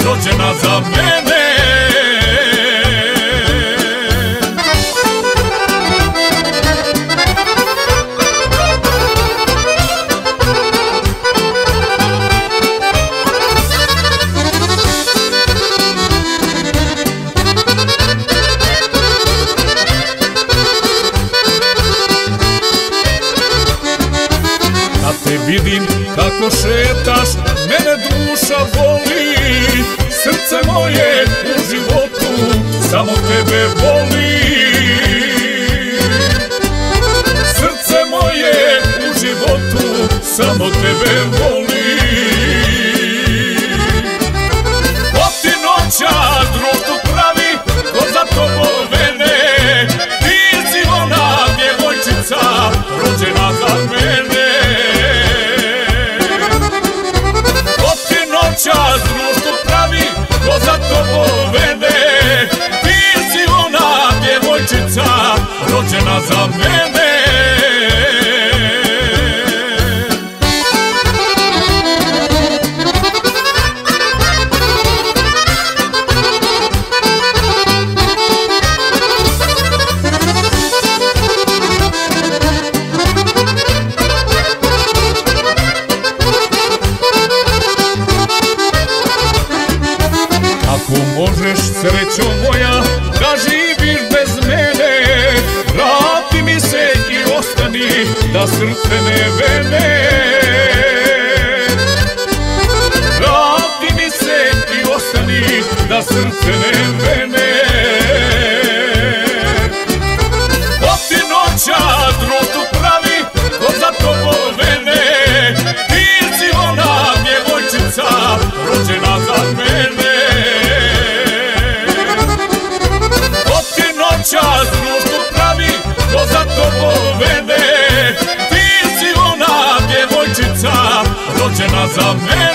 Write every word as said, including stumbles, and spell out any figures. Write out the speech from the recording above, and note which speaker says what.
Speaker 1: rođena za mene. Vidim kako šetaš, mene duša voli, srce moje u životu samo tebe voli. Srce moje u životu samo tebe voli. Ko ti noća društvo pravi, ko za tobo vene, ti si ona djevojčica rođena za mene. Čas društvo pravi, ko za tobo vede, ti si ona djevojčica rođena za mene. Ako možeš, srećo moja, da živiš bez mene, vrati mi se i ostani, da srce ne vene. Vrati mi se i ostani, da srce ne vene. Ko ti noća društvo pravi, ko za tobo vene, ti si ona djevojčica rođena za mene. Čas društvo pravi, ko za tobo vede, ti si ona djevojčica rođena za mene.